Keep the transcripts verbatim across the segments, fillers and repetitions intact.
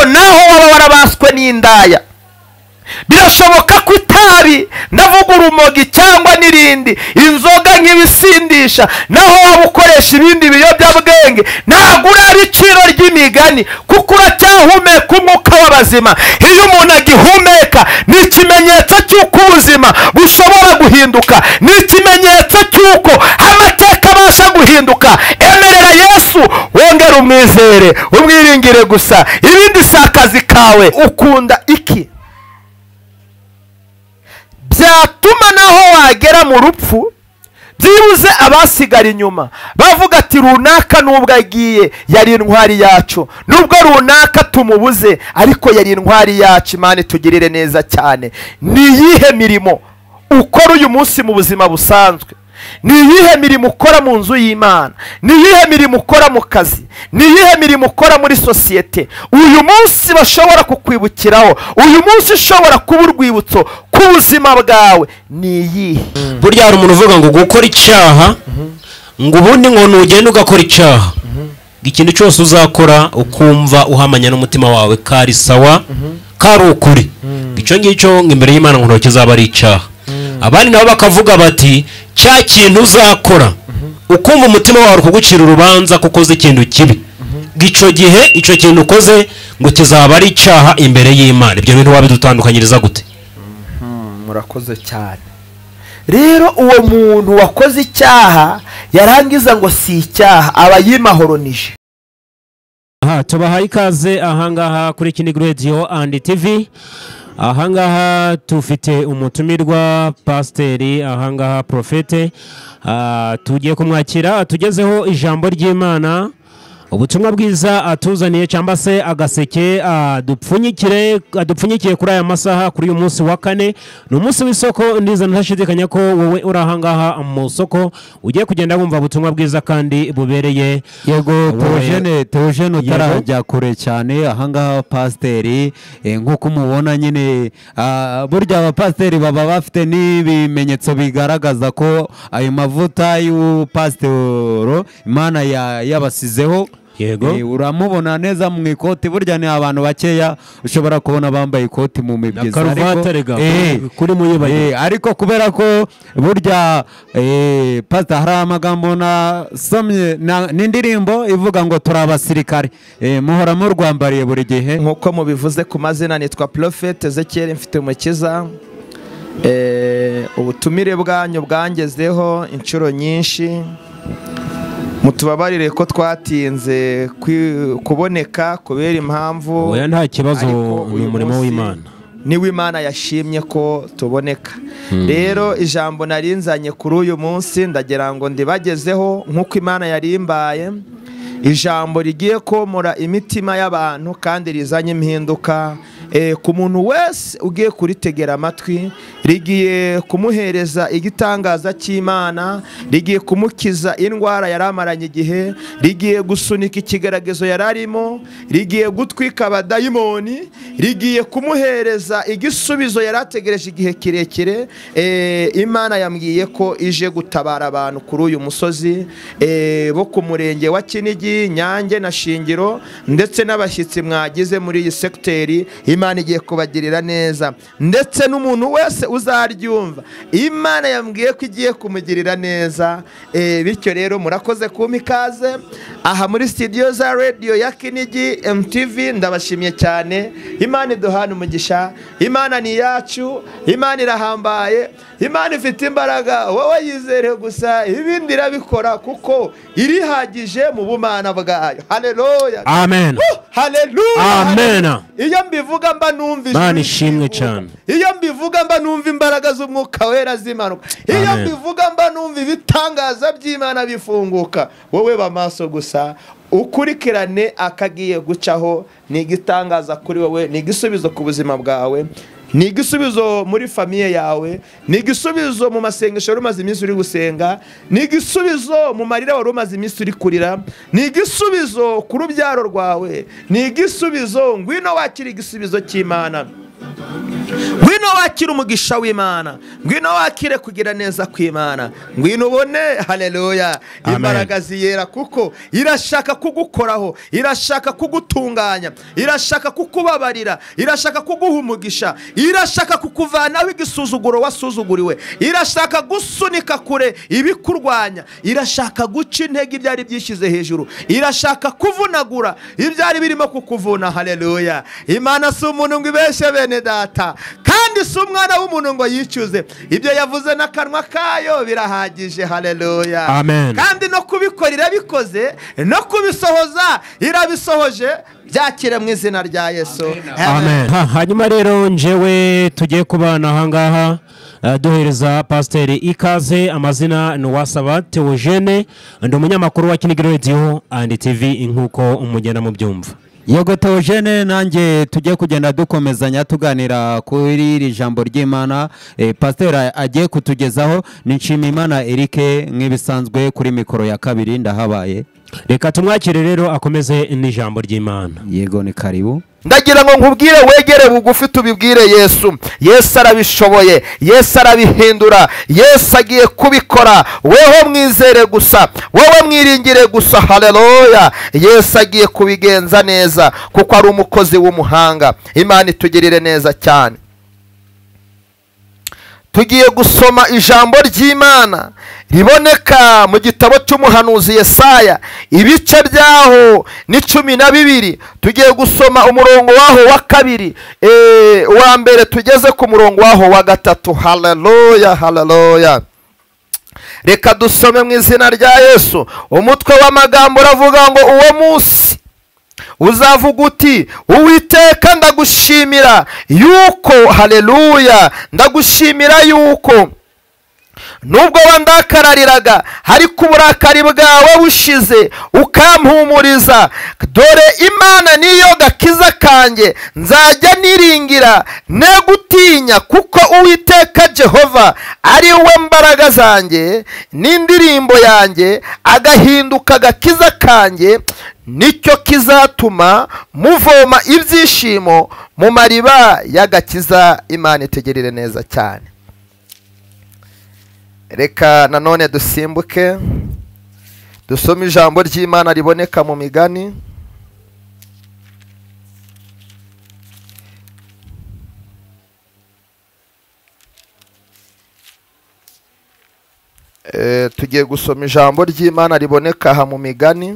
ngo naho waba warabaswe n'indaya, birashoboka ko itabi, ndavuga urumogi cyangwa n'irindi, inzoga nk'ibisindisha, naho waba ukoresha ibindi biyobyabwenge, ntabwo uraba iciro ry'imigani, kuko uracyahumeka umwuka w'abazima. Iyo umuntu agihumeka ni ikimenyetso cy'uko ubuzima bushobora guhinduka, ni ikimenyetso cy'uko amateka abasha guhinduka. Emerera Yesu, wongere umwizere, umwiringire gusa, ibindi si akazi kawe. Ukunda iki byatuma naho wagera mu rupfu byibuze abasigara inyuma bavuga ati runaka nubwo agiye yari intwari yacu, nubwo runaka tumubuze ariko yari intwari yacu. Imana tugirire neza cyane. Ni iyihe mirimo ukora uyu munsi mu buzima busanzwe? Ni iyihe mirimo ukora mu nzu y'Imana? Ni iyihe mirimo ukora mu kazi? Ni iyihe mirimo ukora muri sosiyete uyu munsi bashobora kukwibukiraho, uyu munsi ushobora kuba urwibutso ku buzima bwawe? Ni iyihe? Burya hari umuntu uvuga ngo gukora icyaha, ngo ubundi ngo nugenda ugakora icyaha, ikintu cyose uzakora ukumva uhamanya n'umutima wawe kari sawa, kari ukuri, icyo ngicyo imbere y'Imana ngo ntoki zaba ari icyaha. Abandi nabo bakavuga bati cya kintu uzakora ukumva umutima wawe kugucira urubanza kuko uzi ikintu kibi, icyo gihe icyo kintu ukoze ngo kizaba ari icyaha imbere y'Imana. Ibyo bintu wabidutandukanyiriza gute? Murakoze cyane. Rero uwo muntu wakoze icyaha yarangiza ngo si icyaha, aba yimahoronije. Aha tubahaye ikaze ahangaha kuri Kinigo Radio and T V. Ahangaha tufite umutumirwa pasiteri, ahangaha profete. Uh, tugiye kumwakira atugezeho ijambo ry'Imana, ubutumwa bwiza atuzaniye cyangwa se agaseke adupfunyikire adupfunyikiye kuri aya masaha kuri uyu munsi wa kane. Ni umunsi w'isoko, ndiza ntashidikanya ko wowe uri ahangaha mu soko ugiye kugenda wumva ubutumwa bwiza kandi bubereye. Yego Theogene, Theogene utarajya kure cyane, ahangaha pasiteri nk'uko mubona nyine, burya abapasiteri baba bafite n'ibimenyetso bigaragaza ko ayo mavuta y'upasitoro Imana yabasizeho. Yego uramubona neza mu ikoti, burya ni abantu bakeya ushobora kubona bambaye ikoti mu mibyizi, ariko kuri muyibaye, ariko kubera ko burya pastor hari amagambo na somye n'indirimbo ivuga ngo turi abasirikare, muhora mu rwambariye buri gihe. Nkuko mubivuze ku mazina, nitwa Prophet Ezekiel Mfitumukiza. Ubutumire bwanyu bwangezeho inshuro nyinshi, mutubabarire ko twatinze kuboneka kubera impamvu. Oya nta kibazo, ni umurimo w'Imana, niwe Imana yashimye ko tuboneka. Rero ijambo narinzanye kuri uyu munsi ndagira ngo ndibagezeho nk'uko Imana yarimbaye, ijambo rigiye komora imitima y'abantu kandi rizanye impinduka ku muntu wese ugiye kuritegera amatwi. Rigiye kumuhereza igitangaza cy'Imana, rigiye kumukiza indwara yaramaranye igihe, rigiye gusunika ikigeragezo yararimo, rigiye gutwika abadayimoni, rigiye kumuhereza igisubizo yarategereje igihe kirekire. Imana yambwiye ko ije gutabara abantu kuri uyu musozi bo ku murenge wa Kinigi, Nyange na Shingiro, ndetse n'abashyitsi mwagize muri iyi sekiteri. Imana igiye kubagirira neza, ndetse n'umuntu wese uzaryumva Imana yambwiye ko igiye kumugirira neza. Bityo rero murakoze kumpa ikaze aha muri studio za radio ya Kinigi M T V. Ndabashimiye cyane. Imana iduhana umugisha. Imana ni yacu, Imana irahambaye, Imana ifite imbaraga. Wowe yizere gusa, ibindi irabikora kuko irihagije mu bumana bwayo. Haleluya, amen, uh, haleluya, amen. Iyo mbivuga mba numva Imana ishimwe cyane, iyo mbivuga mba numva imbaraga z'umwuka wera zimanuka, iyo mbivuga mba numva ibitangaza by'Imana bifunguka. Wowe bamaso gusa ukurikirane akagiye gucaho, ni igitangaza kuri wowe, ni igisubizo ku buzima bwawe, ni igisubizo muri famiye yawe, ni igisubizo mu masengesho wari umaze iminsi uri gusenga, ni igisubizo mu marira wari umaze iminsi uri kurira, ni igisubizo ku rubyaro rwawe, ni igisubizo. Ngwino wakira igisubizo cy'Imana. ngwino wakire umugisha w'Imana, ngwino wakire kugira neza kw'Imana, ngwino ubone haleluya imbaraga ziyera, kuko irashaka kugukoraho, irashaka kugutunganya, irashaka kukubabarira, irashaka kuguha umugisha, irashaka kukuvanaho igisuzuguro wasuzuguriwe, irashaka gusunika kure ibikurwanya, irashaka guca intege ibyari byishyize hejuru, irashaka kuvunagura ibyari birimo kukuvuna. Haleluya. Imana si umuntu ngo ibeshe bene data, kandi si umwana w'umuntu ngo yicuze. Ibyo yavuze n'akanwa kayo birahagije. Haleluya. Amen. Kandi no kubikora irabikoze, no kubisohoza irabisohoje. Byakire mu izina rya Yesu. Amen. Ha, hanyuma rero njewe tugiye kubana ahangaha uh, duhereza Pasiteri ikaze. Amazina ni Uwasaba Theogene, ndi umunyamakuru wa Kinigi Radio and T V nkuko umugenda mu byumva. Yego Theogene, nanjye tugiye kugenda dukomezanya tuganira kuri iri jambo ry'Imana eh, Pasiteri agiye kutugezaho. Ni Nshimiyimana Eric nk'ibisanzwe kuri mikoro ya kabiri ndahabaye. Reka tumwakire rero akomeze n'ijambo ry'Imana. Yego ni karibu. Ndagira ngo nkubwire wegere bugufi tubibwire Yesu. Yesu arabishoboye, Yesu arabihindura, Yesu agiye kubikora. Weho mwizere gusa, wowe mwiringire gusa. Haleluya. Yesu agiye kubigenza neza kuko ari umukozi w'umuhanga. Imana itugirire neza cyane. Tugiye gusoma ijambo ry'Imana riboneka mu gitabo cy'umuhanuzi Yesaya, ibice byaho ni cumi na bibiri. Tugiye gusoma umurongo waho wa kabiri, eh wa mbere tugeze ku murongo waho wa gatatu. Haleluya, haleluya. Reka dusome mu izina rya Yesu. Umutwe w'amagambo uravuga ngo uwo munsi uzavuga uti Uwiteka ndagushimira yuko, haleluya, ndagushimira yuko nubwo wandakarariraga ariko uburakari bwawe bushize ukampumuriza. Dore Imana niyo gakiza kanjye, nzajya niringira ne gutinya, kuko Uwiteka Jehova ari we mbaraga zanjye n'indirimbo yanjye, agahinduka gakiza kanjye, nicyo kizatuma muvoma ibyishimo mu mariba y'agakiza. Imana itegerere neza cyane. Reka nanone dusimbuke dusome ijambo ry'Imana riboneka mu Migani, e, tugiye gusoma ijambo ry'Imana riboneka aha mu Migani,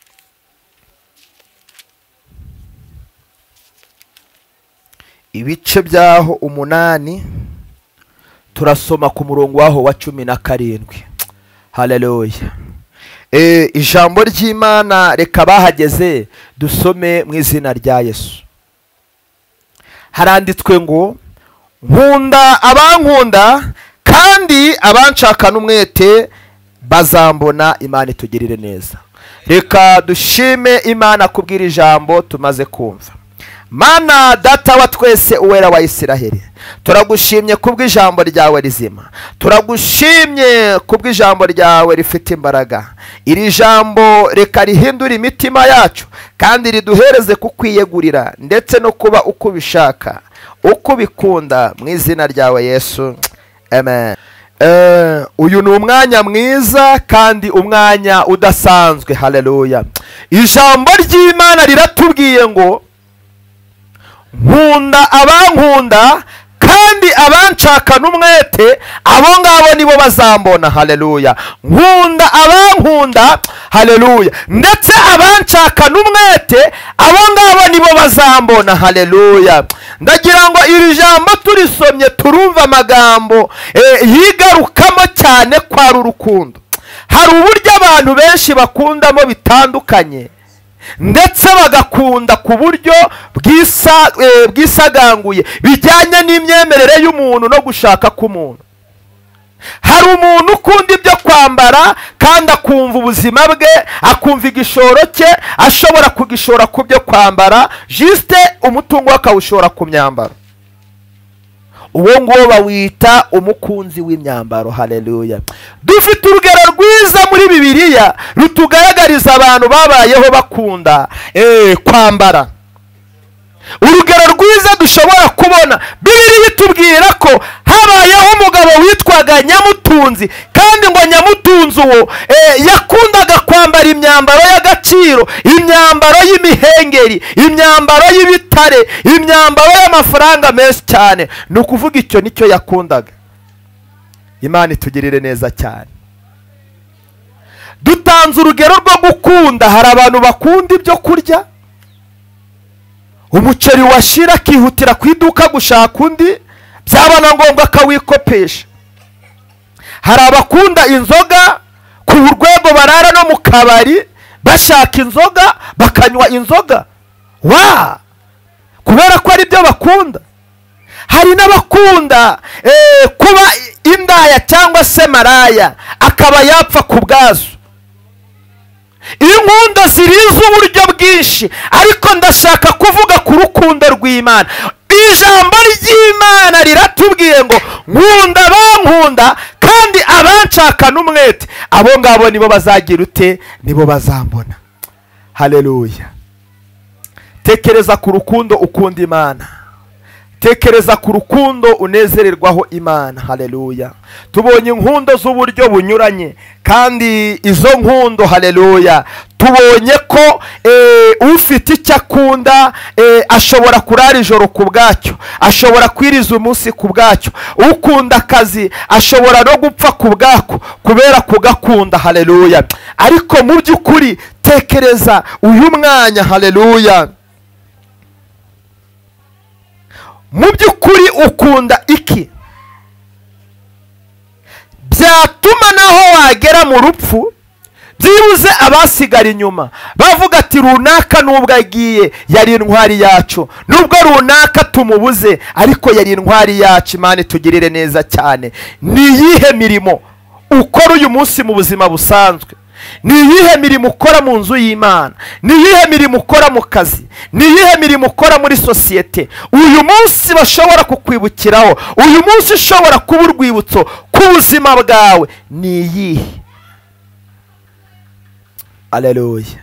ibice byaho umunani, turasoma ku murongo waho wa cumi na karindwi. Haleluya. Eh ijambo ry'Imana reka bahageze dusome mu izina rya Yesu. Haranditswe ngo nkunda abankunda kandi abanshaka n'umwete bazambona. Imana itugirire neza. Reka dushime Imana kubwira ijambo tumaze kumva. Mana data wa twese uwera wa Isiraheli, turagushimye kubw'ijambo ryawe rizima, turagushimye kubw'ijambo ryawe rifite imbaraga. Iri jambo reka rihindura imitima yacu kandi riduhereze kukwiyegurira ndetse no kuba uko bishaka, uko bikunda, mu izina ryawe Yesu. Amen. Uh, uyu ni umwanya mwiza kandi umwanya udasanzwe. Haleluya. Ijambo ry'Imana riratubwiye ngo nkunda abankunda kandi abanshaka n'umwete, abo ngabo nibo bazambona. Haleluya. Nkunda abankunda, haleluya, ndetse abanshaka n'umwete, abo ngabo nibo bazambona. Haleluya. Ndagira ngo iri jambo turisomye turumva amagambo eh, yigarukamo cyane kwa rurukundo. Hari uburyo abantu benshi bakundamo bitandukanye, ndetse bagakunda ku buryo bwisa e, bwisaganguye bijyanye n'imyemerere y'umuntu no gushaka k'umuntu. Hari umuntu ukunda ibyo kwambara kandi akumva ubuzima bwe, akumva igishoro cye ashobora kugishora ku byo kwambara, juste umutungo akawushora ku myambaro. Uwo nguwo bawita umukunzi w'imyambaro. Haleluya. Dufite urugero rwiza muri Bibiliya rutugaragariza abantu babayeho bakunda eh kwambara. Urugero rwiza dushobora kubona, Bibiliya atubwira ko habayeho umugabo witwaga Nyamutunzi, kandi ngo Nyamutunzi uwo eh, yakundaga kwambara imyambaro y'agaciro, imyambaro y'imihengeri, imyambaro y'ibitare, imyambaro y'amafaranga menshi cyane. Ni ukuvuga icyo nicyo yakundaga. Imana itugirire neza cyane. Dutanze urugero rwo gukunda. Hari abantu bakunda ibyo kurya, umuceri washira akihutira ku iduka gushaka undi, byaba na ngombwa akawikopesha. Hari abakunda inzoga ku rwego barara no mu kabari bashaka inzoga, bakanywa inzoga wa kubera ko ari byo bakunda. Hari n'abakunda eh, kuba indaya cyangwa se maraya, akaba yapfa ku bwazo. Inkundo ziriza uburyo bwinshi, ariko ndashaka kuvuga ku rukundo rw'Imana. Ijambo ry'Imana riratubwiye ngo nkunda bankunda, kandi abanshaka n'umwete abo ngabo nibo bazagira ute, nibo bazambona. Haleluya. Tekereza ku rukundo ukunda Imana. Tekereza ku rukundo unezererwaho Imana. Haleluya. Tubonye inkundo z'uburyo bunyuranye, kandi izo nkundo haleluya tubonye ko eh, ufite icyo akunda eh, ashobora kurara ijoro ku bwacyo, ashobora kwiriza umunsi ku bwacyo. Ukunda akazi ashobora no gupfa ku bwako kubera kugakunda. Haleluya. Ariko mu by'ukuri tekereza uyu mwanya. Haleluya. Mu by'ukuri ukunda iki byatuma naho wagera mu rupfu byibuze abasigara inyuma bavuga ati runaka nubwo agiye yari intwari yacu, nubwo runaka tumubuze ariko yari intwari yacu. Imana itugirire neza cyane. Ni iyihe mirimo ukora uyu munsi mu buzima busanzwe? Ni iyihe mirimo ukora mu nzu y'Imana? Ni iyihe mirimo ukora mu kazi? Ni iyihe mirimo ukora muri sosiyete uyu munsi bashobora kukwibukiraho, uyu munsi ushobora kuba urwibutso ku buzima bwawe? Ni iyihe? Haleluya.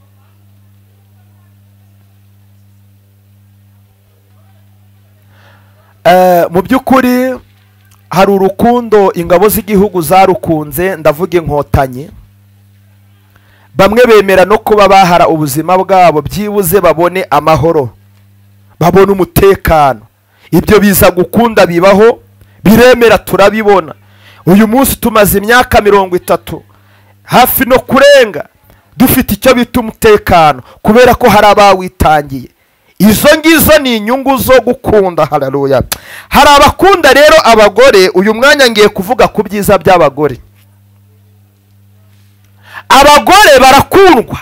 Uh, mu by'ukuri hari urukundo ingabo z'igihugu zarukunze, ndavuga inkotanyi. Bamwe bemera no kuba bahara ubuzima bwabo byibuze babone amahoro, babone umutekano. Ibyo biza gukunda bibaho, biremera, turabibona. Uyu munsi tumaze imyaka mirongo itatu hafi no kurenga dufite icyo bita umutekano, kubera ko hari abawitangiye. Izo ngizo ni inyungu zo gukunda. Haleluya. Hari abakunda rero abagore. Uyu mwanya ngiye kuvuga ku byiza by'abagore. Abagore barakundwa,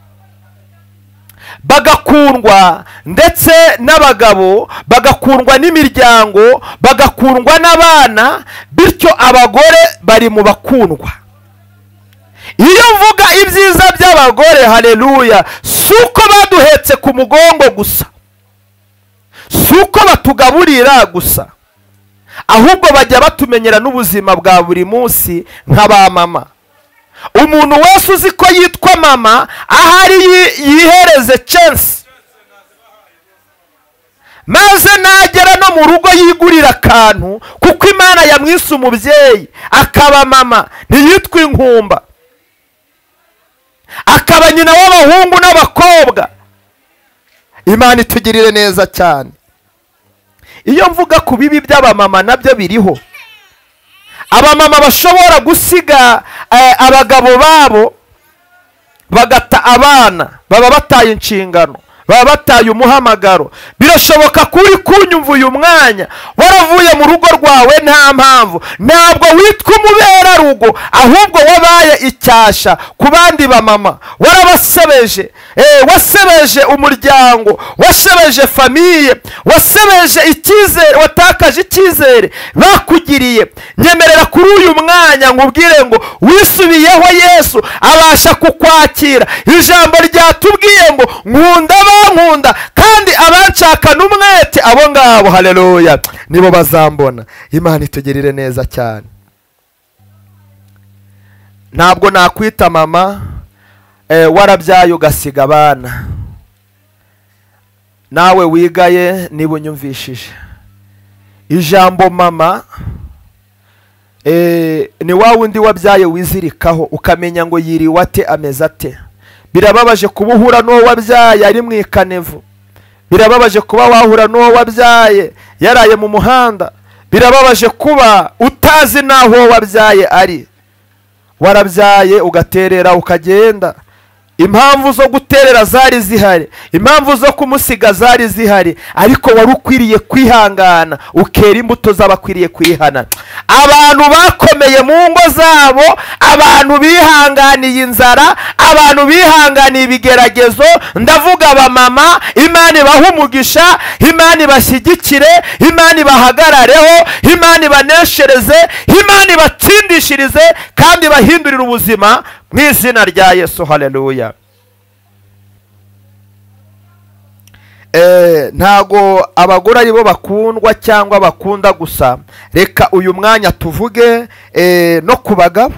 bagakundwa ndetse n'abagabo, bagakundwa n'imiryango, bagakundwa n'abana, bityo abagore bari mu bakundwa. Iyo mvuga ibyiza by'abagore, haleluya, suko baduhetse ku mugongo gusa, suko batugaburira gusa, ahubwo bajya batumenyera n'ubuzima bwa buri munsi nk'abamama. Umuntu wese uzi ko yitwa mama ahari yihereze chance, maze nagera no mu rugo yigurira akantu, kuko Imana yamwise umubyeyi akaba mama, ntiyitwa inkumba, akaba nyina w'abahungu n'abakobwa. Imana itugirire neza cyane. Iyo mvuga ku bibi by'abamama nabyo biriho. Abamama bashobora gusiga eh, abagabo babo bagata abana, baba bataye inshingano, baba bataye umuhamagaro. Birashoboka kuri kunyumva uyu mwanya waravuye mu rugo rwawe nta mpamvu, ntabwo witwa umubera rugo, ahubwo wabaye icyasha ku bandi bamama. Warabasebeje, eh, wasebeje umuryango, wasebeje famiye, wasebeje icyizere, watakaje icyizere bakugiriye. Nyemerera kuri uyu mwanya nkubwire ngo wisubiyeho, Yesu abasha kukwakira. Ijambo ryatubwiye ngo nkunda bankunda, kandi abanshaka n'umwete abo ngabo, haleluya, nibo bazambona. Imana itugirire neza cyane. Ntabwo nakwita mama eh, warabyaye ugasiga abana. Nawe wigaye niba unyumvishije, ijambo mama eh, ni wa wundi wabyaye wizirikaho ukamenya ngo yiriwe ate ameze ate. Birababaje kuba uhura n'uwo wabyaye ari mu ikanevu. Birababaje kuba wahura n'uwo wabyaye yaraye mu muhanda. Birababaje kuba utazi naho wabyaye ari. Warabyaye ugaterera ukagenda. Impamvu zo guterera zari zihari, impamvu zo kumusiga zari zihari, ariko wari ukwiriye kwihangana ukera imbuto z'abakwiriye kwihana. Abantu bakomeye mu ngo zabo, abantu bihanganiye inzara, abantu bihanganiye ibigeragezo, ndavuga abamama, Imana ibahe umugisha, Imana ibashyigikire, Imana ibahagarareho, Imana ibaneshereze, Imana ibatsindishirize kandi bahindurire ubuzima mu izina rya Yesu. Haleluya. Eh, ntago abagore aribo bakundwa cyangwa bakunda gusa. Reka uyu mwanya tuvuge eh, no ku bagabo.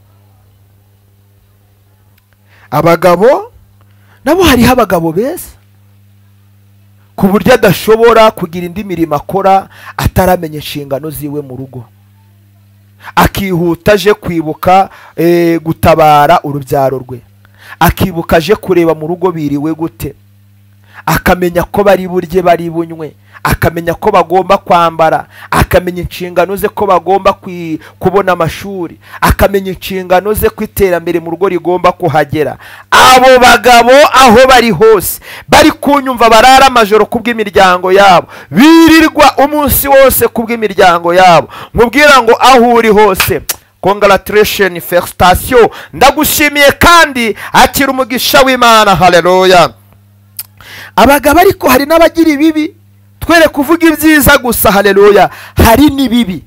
Abagabo nabo hariho abagabo beza ku buryo adashobora kugira indi mirimo akora ataramenya inshingano ziwe mu rugo, akihuta aje kwibuka eh, gutabara urubyaro rwe, akibuka aje kureba mu rugo biriwe gute, akamenya ko bari burye bari bunywe, akamenya ko bagomba kwambara, akamenya inshingano ze ko bagomba kubona amashuri, akamenya inshingano ze ko iterambere mu rugo rigomba kuhagera. Abo bagabo aho bari hose bari kunyumva barara amajoro kubw'imiryango yabo, birirwa umunsi wose kubw'imiryango yabo, mubwira ngo aho uri hose congratulations, felicitation, ndagushimiye kandi akira umugisha w'Imana. Haleluya. Abagabo ariko hari n'abagira ibibi, twere kuvuga ibyiza gusa. Haleluya. Hari n'ibibi.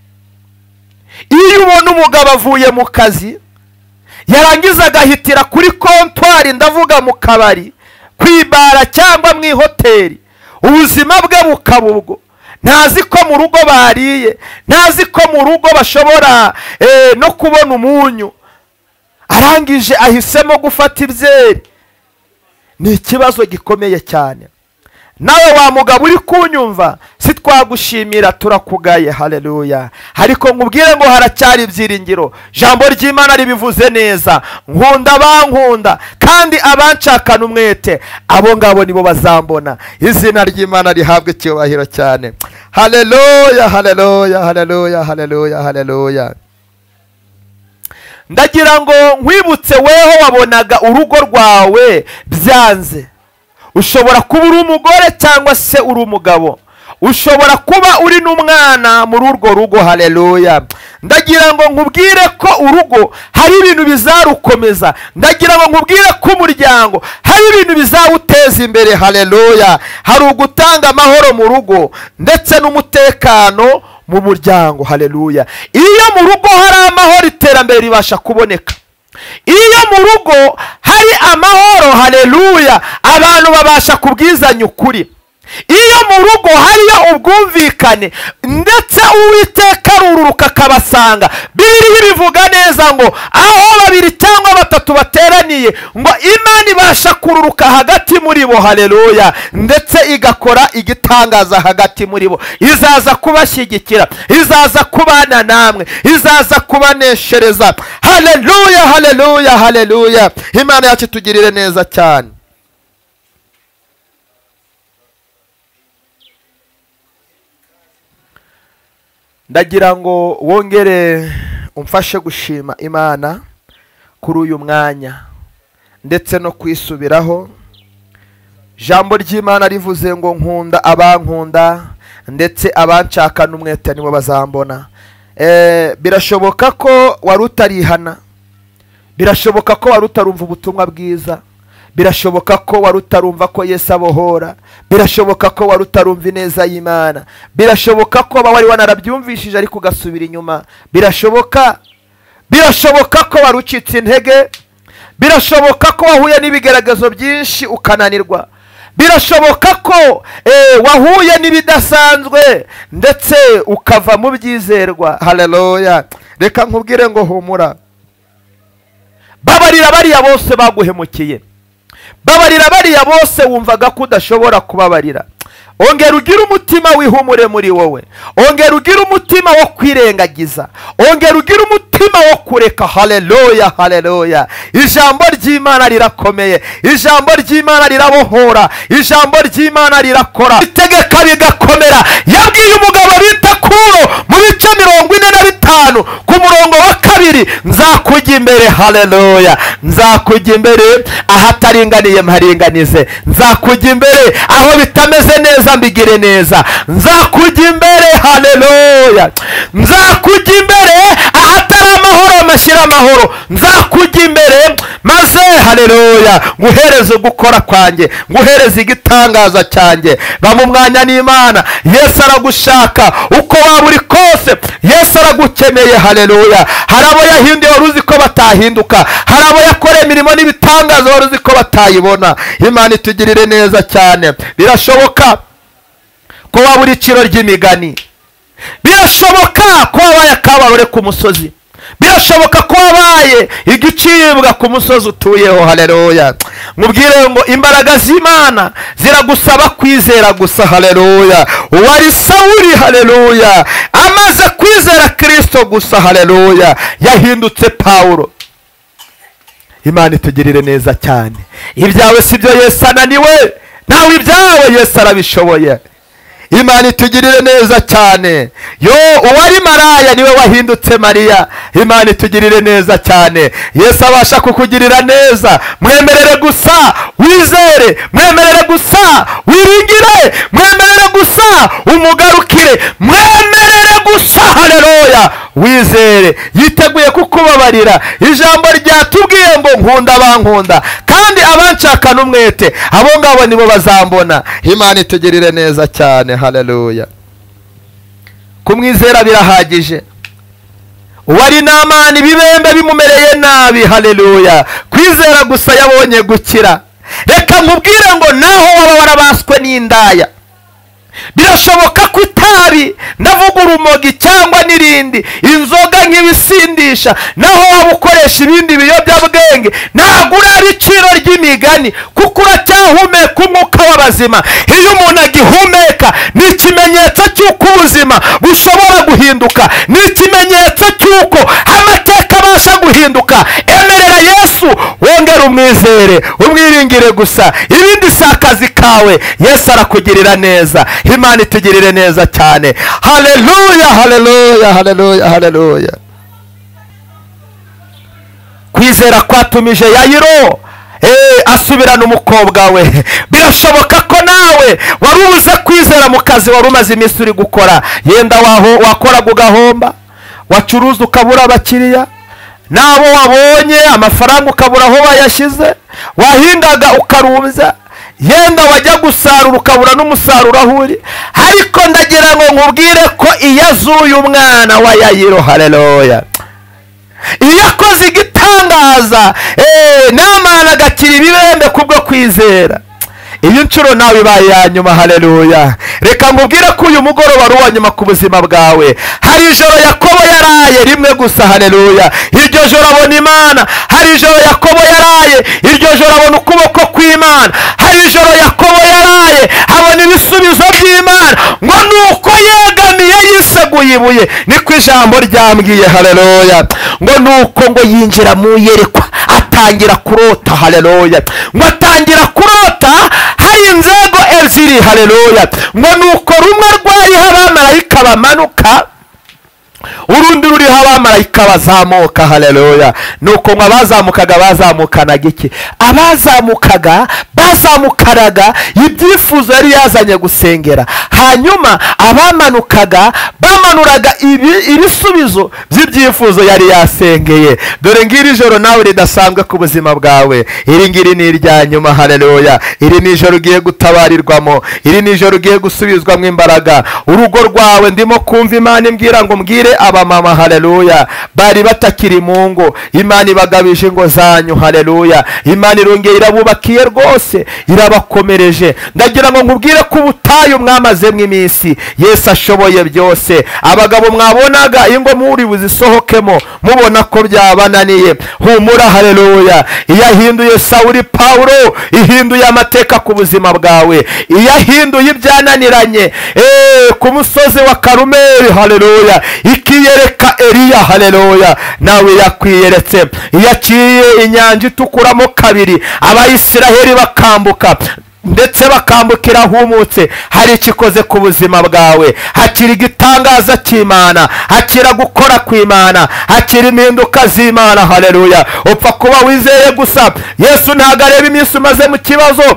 Iyo ubona umugabo avuye mu kazi yarangiza agahitira kuri kontwari, ndavuga mu kabari, kwibara cyangwa mu hoteli, ubuzima bwe bukabubwo, ntazi ko mu rugo bariye, ntazi ko mu rugo bashobora eh, no kubona umunyu, arangije ahisemo gufata ibyeri, ni ikibazo gikomeye cyane. Nawe wa mugabo uri kunyumva, si twagushimira, turakugaye. Haleluya. Ariko nkubwire ngo haracyari ibyiringiro. Jambo ry'Imana ribivuze neza, nkunda bankunda kandi abanshakana umwete, abo ngabo nibo bazambona. Izina ry'Imana rihabwe icyubahiro cyane. Haleluya, haleluya, haleluya, haleluya, haleluya. Ndagira ngo nkwibutse weho wabonaga urugo rwawe byanze. Ushobora kuba uri umugore cyangwa se uri umugabo, ushobora kuba uri n'umwana muri urwo rugo. Haleluya. Ndagira ngo nkubwire ko urugo hari ibintu bizarukomeza, ndagira ngo nkubwire ko umuryango hari ibintu bizawuteza imbere. Haleluya. Hari ugutanga amahoro mu rugo ndetse n'umutekano mu muryango. Haleluya. Iyo mu rugo hari amahoro, iterambere ribasha kuboneka. Iyo mu rugo hari amahoro, haleluya, abantu babasha kubwizanya ukuri. Iyo mu rugo hariyo ubwumvikane ndetse Uwiteka arururuka akabasanga, Bibiliya bivuga neza ngo aho babiri cyangwa batatu bateraniye ngo Imana ibasha kururuka hagati muri bo. Haleluya. Ndetse igakora igitangaza hagati muri bo, izaza kubashyigikira, izaza kubana namwe, izaza kubaneshereza. Haleluya, haleluya, haleluya. Imana yacu tugirire neza cyane. Ndagira ngo wongere umfashe gushima Imana kuri uyu mwanya ndetse no kwisubiraho. Jambo ry'Imana rivuze ngo nkunda abankunda ndetse abanshakana umwete nibo bazambona. Eh, birashoboka ko wari utarihana, birashoboka ko wari utarumva ubutumwa bwiza, birashoboka ko wari utarumva ko Yesu abohora, birashoboka ko wari utarumva ineza y'Imana, birashoboka ko wari wanarabyumvishije ariko ugasubira inyuma, birashoboka birashoboka ko wari ucitse intege, birashoboka ko wahuye n'ibigeragezo byinshi ukananirwa, birashoboka ko eh, wahuye n'ibidasanzwe ndetse ukava mu byizerwa. Haleluya. Reka nkubwire ngo humura, babarira bariya bose baguhemukiye, babarira bariya bose wumvaga ko udashobora kubabarira. Ongera ugire umutima wihumure muri wowe, ongera ugire umutima wo kwirengagiza, ongera ugire umutima wo kureka. Haleluya, haleluya. Ijambo ry'Imana rirakomeye, ijambo ry'Imana rirabohora, ijambo ry'Imana rirakora, itegeka bigakomera. Yabwiye umugabo bita Kuro mu bice mirongo ine na bitanu ku murongo wa kabiri, nzakujya imbere. Haleluya. Nzakujya imbere ahataringaniye mparinganize, nzakujya imbere aho bitameze neza mbigire neza, nzakujya imbere. Haleluya. Nzakujya imbere ahatari amahoro mashyira amahoro, nzakujya imbere maze haleluya nguhereze gukora kwanjye, nguhereze igitangaza cyanjye. Ba mu mwanya n'Imana, Yesu aragushaka uko waba uri kose, Yesu aragukeneye. Haleluya. Hari abo yahinduye wari uzi ko batahinduka, hari abo yakoreye imirimo n'ibitangaza wari uzi ko batayibona. Imana itugirire neza cyane. Birashoboka ko waba uri iciro ry'imigani, birashoboka ko wabaye akabarore ku musozi, birashoboka ko wabaye igicibwa ku musozi utuyeho. Haleluya. Mubwire ngo imbaraga z'Imana ziragusaba kwizera gusa. Haleluya. Uwari Sawuli, haleluya, amaze kwizera Kristo gusa, haleluya, yahindutse Pawulo. Imana itugirire neza cyane. Ibyawe si byo Yesu ananiwe, nawe ibyawe Yesu arabishoboye. Imana itugirire neza cyane. Yo, uwari maraya niwe wahindutse Mariya. Imana itugirire neza cyane. Yesu abasha kukugirira neza. Mwemerere gusa wizere, mwemerere gusa wiringire, mwemerere gusa umugarukire, mwemerere gusa haleluya wizere. Yiteguye kukubabarira. Ijambo ryatubwiye ngo nkunda abankunda kandi abanshaka n'umwete, abo ngabo nibo bazambona. Imana itugirire neza cyane. Haleluya. Kumwizera birahagije. Uwari Namani ibibembe bimumereye nabi, haleluya, kwizera gusa yabonye gukira. Reka nkubwire ngo naho waba warabaswe n'indaya, birashoboka ko itabi, ndavuga urumogi cyangwa n'irindi, inzoga nk'ibisindisha, naho waba ukoresha ibindi biyobyabwenge, ntabwo uri iciro ry'imigani, kuko uracyahumeka umwuka w'abazima. Iyo umuntu agihumeka ni ikimenyetso cy'uko ubuzima bushobora guhinduka, ni ikimenyetso cy'uko amateka abasha guhinduka. Emerera Yesu, wongere umwizere, umwiringire gusa, ibindi si akazi kawe. Yesu arakugirira neza. Imana itugirire neza cyane. Haleluya, haleluya, haleluya, haleluya. Kwizera kwatumije Yayiro eh asubirana umukobwa we. Birashoboka ko nawe wari ubuze kwizera mu kazi wari umaze iminsi uri gukora, yenda waho wakora gugahomba, wacuruza ukabura abakiriya, nabo wabonye amafaranga ukabura aho bayashize, wahingaga ukarumza, yenda wajya gusarura ukabura n'umusaruro ahuri. Ariko ndagira ngo nkubwire ko iyazuye umwana wa Yayiro, haleluya, iyo akoze igitangaza eh Namani agakira ibibembe kubwo kwizera, iyo nshuro nawe ibaye ya nyuma. Haleluya. Reka nkubwire ko uyu mugoroba ari uwa nyuma ku buzima bwawe. Hari ijoro Yakobo yaraye rimwe gusa, haleluya, iryo joro abona Imana. Hari ijoro Yakobo yaraye, iryo joro abona ukuboko kw'Imana. Hari ijoro Yakobo yaraye abona ibisubizo by'Imana, ngo nuko yegamiye yiseguye ibuye, niko ijambo ryambwiye. Haleluya. Ngo nuko ngo yinjira mu yerekwa, atangira kurota. Haleluya. Ngo atangira kurota hari inzego ebyiri. Haleluya. Ngo nuko rumwe rwariho abamarayika bamanuka, urundi ruriho abamarayika bazamuka. Haleluya. Nuko ngo abazamukaga bazamukanaga iki? Abazamukaga bazamukaraga ibyifuzo yari yazanye gusengera, hanyuma abamanukaga bamanuraga ibisubizo by'ibyifuzo yari yasengeye. Dore ngiri joro nawe ridasanzwe ku buzima bwawe, iri ngiri ni irya nyuma. Haleluya. Iri ni ijoro ugiye gutabarirwamo, iri ni ijoro ugiye gusubizwamo imbaraga. Urugo rwawe ndimo kumva Imana imbwira ngo mbwire abamama, haleluya, bari batakiri mu ngo, Imana ibagabije ingo zanyu. Haleluya. Imana irongeye irabubakiye rwose, irabakomereje. Ndagira ngo nkubwire ko ubutayu mwamaze mu iminsi. Yesu ashoboye byose. Abagabo mwabonaga ingo muri buzisohokemo mubona ko byabananiye, humura, haleluya. Iyahinduye Sawuli Paulo, ihinduye amateka ku buzima bwawe. Iyahinduye ibyananiranye eh ku musozi wa Karumeli, haleluya, ikiyereka Eliya, haleluya, nawe yakwiyeretse. Yaciye inyanja itukuramo kabiri, Abayisiraheli bakambuka ndetse bakambukira humutse. Hari ikikoze ku buzima bwawe. Hakiri igitangaza cy'Imana, hakira gukora kw'Imana, hakiri impinduka z'Imana, haleluya. Upfa kuba wizeye gusa. Yesu ntabwo areba iminsi umaze mu kibazo,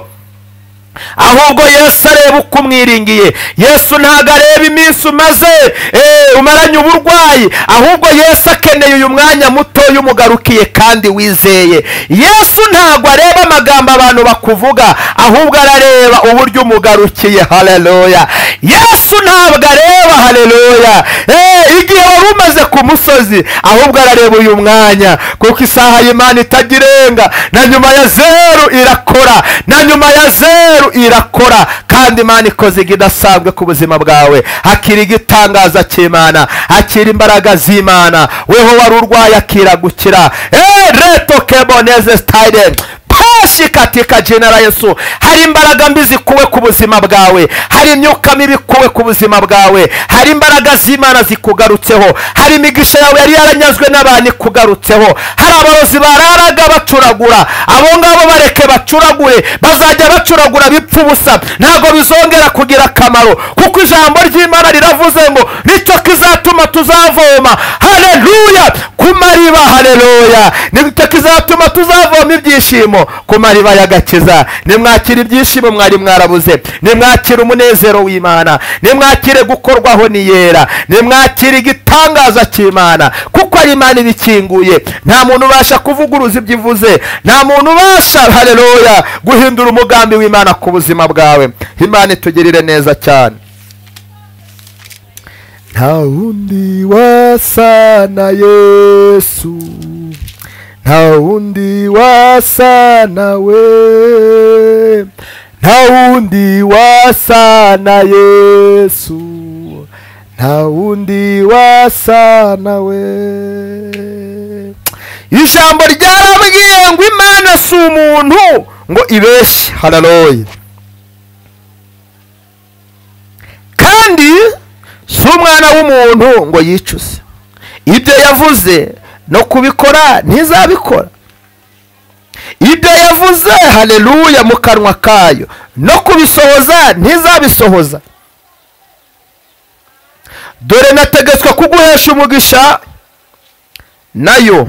ahubwo Yesu areba uko umwiringiye. Yesu ntabwo areba iminsi umaze eh umaranye uburwayi, ahubwo Yesu akeneye uyu mwanya muto y'umugarukiye kandi wizeye. Yesu ntabwo areba amagambo abantu bakuvuga, ahubwo arareba uburyo umugarukiye, haleluya. Yesu ntabwo areba, haleluya, eh igihe wari umaze ku musozi, ahubwo arareba uyu mwanya, kuko isaha y'Imana itagirenga, na nyuma ya zeru irakora, na nyuma ya zeru irakora, kandi Imana ikoze igidasanzwe ku buzima bwawe. Hakiri igitangaza cy'Imana, hakiri imbaraga z'Imana. Weho wari urwaye akira gukira. Eh reto keboneze style pashi katika jina la Yesu. Hari imbaraga mbi zikuwe ku buzima bwawe, hari imyuka mibi kuwe ku buzima bwawe, hari imbaraga z'Imana zikugarutseho, hari imigisha yawe yari yaranyazwe n'abantu kugarutseho. Hari abarozi bararaga bacuragura, abo ngabo bareke bacuragure, bazajya bacuragura bipfa ubusa, ntago bizongera kugira akamaro, kuko ijambo ry'Imana riravuze ngo nicyo kizatuma tuzavoma, haleluya, ku mariba, haleluya. Nicyo kizatuma tuzavoma ibyishimo ku mariba y'agakiza. Nimwakira ibyishimo mwari mwarabuze, nimwakira umunezero w'Imana, nimwakire gukorwaho niyera, nimwakire igitangaza cy'Imana, kuko ari Imana ibikinguye. Nta muntu ubasha kuvuguruza ibyo ivuze, nta muntu ubasha, haleluya, guhindura umugambi w'Imana ku buzima bwawe. Imana itugirire neza cyane. Nta wundi wasa na Yesu, nta wundi wasa nawe, nta wundi wasa na Yesu, nta wundi wasa nawe. Ijambo ryarabwiye ngo Imana si umuntu ngo ibeshye, haleluya, kandi si umwana w'umuntu ngo yicuze. Ibyo yavuze no kubikora ntizabikora. Ibyo yavuze, haleluya, mu kanwa kayo no kubisohoza ntizabisohoza. Dore nategetswe kuguhesha umugisha, nayo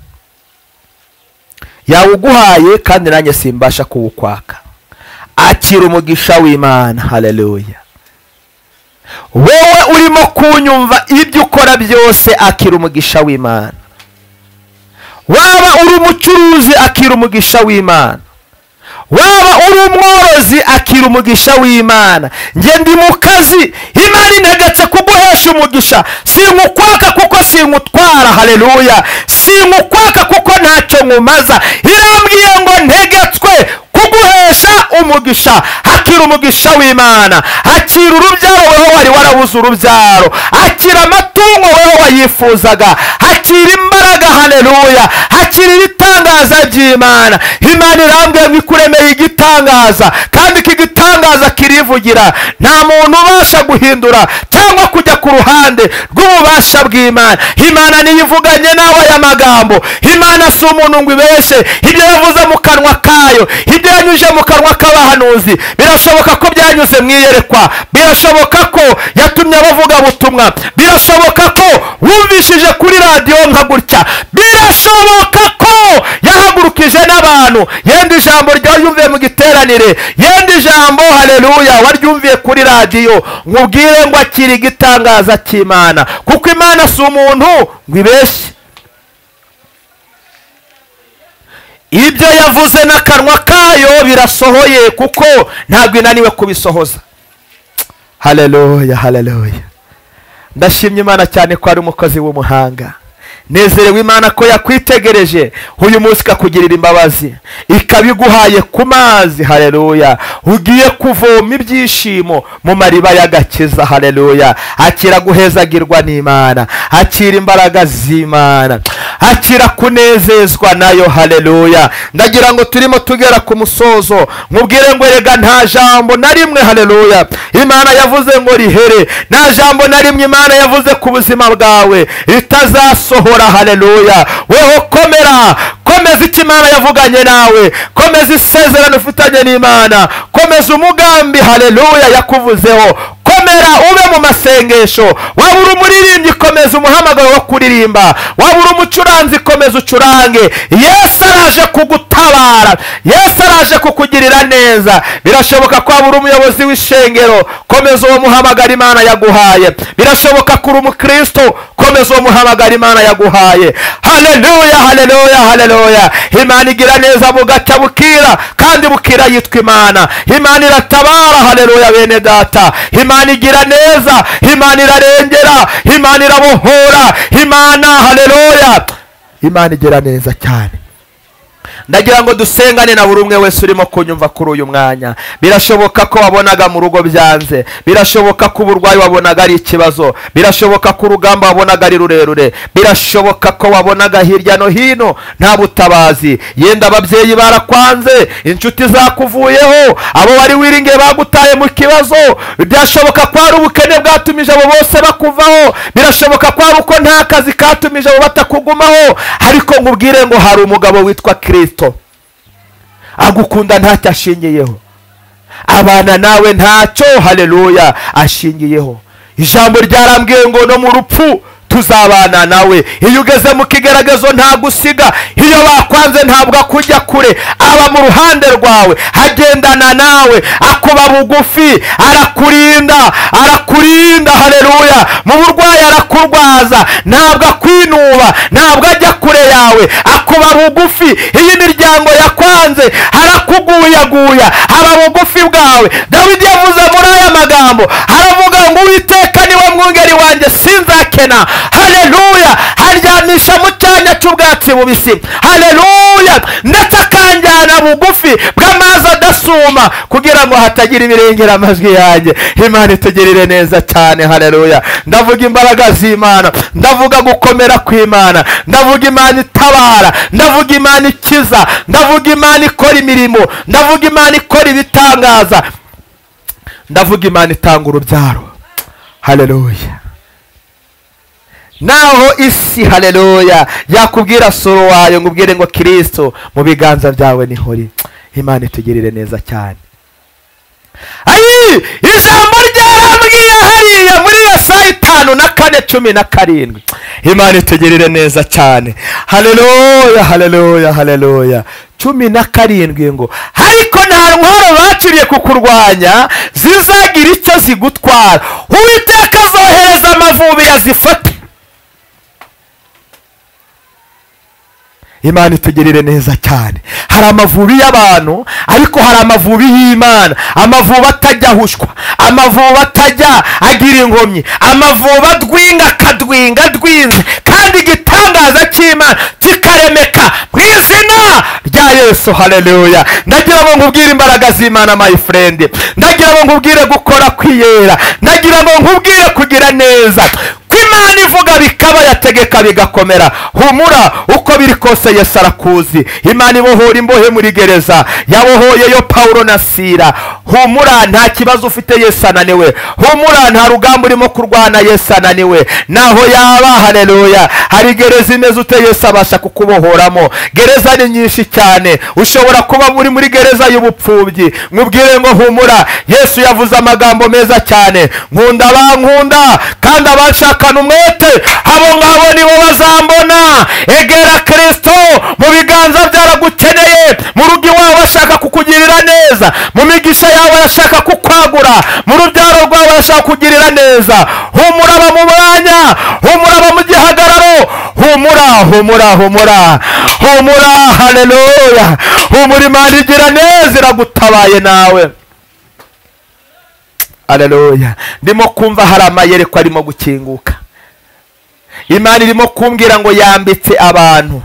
yawuguhaye, kandi nanjye simbasha kuwukwaka. Akira umugisha w'Imana, haleluya. Wowe urimo kunyumva, ibyo ukora byose akira umugisha w'Imana. Waba uri umucuruzi, akira umugisha w'Imana. Waba uri umworozi, akira umugisha w'Imana. Nge ndi mu kazi, Imana integetse kuguhesha umugisha. Sinkukwaka kuko sinkutwara, haleluya, sinkukwaka kuko ntacyo nkumaza. Irambwiye ngo ntegetswe kuguhesha umugisha. Akira umugisha w'Imana. Akira urubyaro weho wari warabuze urubyaro. Akira amatungo weho wayifuzaga. Akira imbaraga, haleluya. Akira ibitangaza by'Imana. Imana irambwiye ngo ikuremeye igitangaza, kandi iki gitangaza kirivugira. Nta muntu ubasha guhindura cyangwa kujya ku ruhande rw'ububasha bw'Imana. Imana niyivuganye nawe aya magambo. Imana si umuntu ngo ibeshe. Ibyo yavuze mu kanwa kayo, ibyo yanyuje mu kanwa k'abahanuzi, birashoboka ko byanyuze mu iyerekwa, birashoboka ko yatumye abavuga butumwa, birashoboka ko wumvishije kuri radiyo nka gutya, birashoboka ko yahagurukije n'abantu. Yenda ijambo ryumviye mu giteranire, yenda ijambo, haleluya, waryumviye kuri radiyo, nkubwire ngo akira igitangaza cy'Imana, kuko Imana si umuntu ngo ibeshye. Ibyo yavuze n'akanwa kayo birasohoye, kuko ntabwo inaniwe kubisohoza. Haleluya, haleluya. Ndashimye Imana cyane ko ari umukozi w'umuhanga. nezerewe Imana ko yakwitegereje uyu munsi ikakugirira imbabazi ikabiguhaye ku mazi. Haleluya. Ugiye kuvoma ibyishimo mu mariba y'agakiza. Haleluya. Akira guhezagirwa n'Imana, akira imbaraga z'Imana, akira kunezezwa nayo. Haleluya. Ndagira ngo turimo tugera ku musozo, mubwire ngo rega nta jambo na rimwe haleluya Imana yavuze ngo rihere, nta jambo na rimwe Imana yavuze ku buzima bwawe ritazasohora. Haleluya. Weho komera, komeza icyo Imana yavuganye nawe, komeza isezerano ufitanye n'Imana, komeza umugambi haleluya yakuvuzeho, komera ube mu masengesho. Waba uri umuririmbyi, komeza umuhamagaro wo kuririmba. Waba uri umucuranzi, komeza ucurange. Yesu araje kugutabara, Yesu araje kukugirira neza. Birashoboka ko waba uri umuyobozi w'ishengero, komeza uwo muhamagaro Imana yaguhaye. Birashoboka ko uri umukristo, komeza uwo muhamagaro Imana yaguhaye. Haleluya, haleluya, haleluya. Imana igira neza bugacya bukira, kandi bukira yitwa Imana. Imana iratabara. Haleluya bene data. Imana igira neza, Imana irarengera, Imana irabohora, Imana haleluya, Imana igira neza cyane. Ndagira ngo dusengane na buri umwe wese urimo kunyumva kuri uyu mwanya. Birashoboka ko wabonaga mu rugo byanze, birashoboka ko uburwayi wabonaga ari ikibazo, birashoboka ko urugamba wabonaga ari rurerure, birashoboka ko wabonaga hirya no hino nta butabazi. Yenda ababyeyi barakwanze, inshuti zakuvuyeho, abo wari wiringiye bagutaye mu kibazo. Byashoboka ko ari ubukene bwatumije abo bose bakuvaho, birashoboka ko ari uko nta kazi katumije abo batakugumaho. Ariko ngubwire ngo hari umugabo witwa Kristo, agukunda ntacyo ashingiyeho, abana nawe ntacyo haleluya ashingiyeho. Ijambo ryarambwiye ngo no mu rupfu tuzabana nawe. Iyo ugeze mu kigaragazo ntagusiga, iyo bakwanze ntabwo akujya kure, aba mu ruhande rwawe, agendana nawe, akuba bugufi, arakurinda, arakurinda haleluya. Mu burwayi arakurwaza, ntabwo akwinuba, ntabwo ajya kure yawe, akuba bugufi. Iyi miryango yakwanze arakuguyaguya, aba bugufi bwawe. Dawidi yavuze muri aya magambo, aravuga ngo Uwiteka niwe mwungeri wanjye sinzakena. Haleluya. Haryamisha mu cyanya cy'ubwatsi bubisi. Haleluya. Ndetse akanjyana bugufi bw'amazi adasuma, kugira ngo hatagira ibirengera amajwi yanjye. Imana itugirire neza cyane. Haleluya. Ndavuga imbaraga z'Imana, ndavuga gukomera kw'Imana, ndavuga Imana itabara, ndavuga Imana ikiza, ndavuga Imana ikora imirimo, ndavuga Imana ikora ibitangaza, ndavuga Imana itanga urubyaro. Haleluya. Naho isi haleluya yakubwira soro wayo, ngubwire ngo Kristo mu biganza byawe niho uri. Imana itugirire neza cyane. Ayi ijambo ryarambwiye hariya muri Yesaya itanu na kane cumi na karindwi. Imana itugirire neza cyane. Haleluya, haleluya, haleluya. cumi na karindwi ngo ariko nta ntwaro baciriye kukurwanya zizagira icyo zigutwara. Uwiteka azohereza amavubi yazifata. Imana itugirire neza cyane. Hari amavubi y'abantu, ariko hari amavubi y'Imana, amavubi atajya ahushwa, amavubi atajya agira inkomyi, amavubi adwinga akadwinga adwinze, kandi igitangaza cy'Imana kikaremeka mu izina rya Yesu. Haleluya. Ndagira ngo nkubwire imbaraga z'Imana my friend, ndagira ngo nkubwire gukora kwiyera, ndagira ngo nkubwire kugira neza. Imana ivuga bikaba, yategeka bigakomera. Humura uko biri kose Yesu arakuzi. Imana ibohora imbohe muri gereza, yabohoye yo Paulo na Sila. Humura nta kibazo ufite Yesu ananiwe. Humura nta rugamba urimo kurwana Yesu ananiwe. Naho yaba haleluya hari gereza imeze ute Yesu abasha kukubohoramo. Gereza ni nyinshi cyane, ushobora kuba muri muri gereza y'ubupfubyi. Mubwire ngo humura, Yesu yavuze amagambo meza cyane, nkunda bankunda kandi abashaka umwete, abo ngabo nibo bazambona. Egera Kristo, mu biganza byaragukeneye, mu rugo iwawe ashaka kukugirira neza, mu migisha yawe ashaka kukwagura, mu rubyaro rwawe ashaka kukugirira neza. Humura aba mu mwanya, humura aba mu gihagararo, humura, humura, humura, humura. Haleluya. Humura, Imana igira neza iragutabaye nawe. Haleluya. Ndimo kumva hari amayereko arimo gukinguka. Imana irimo kumbwira ngo yambitse abantu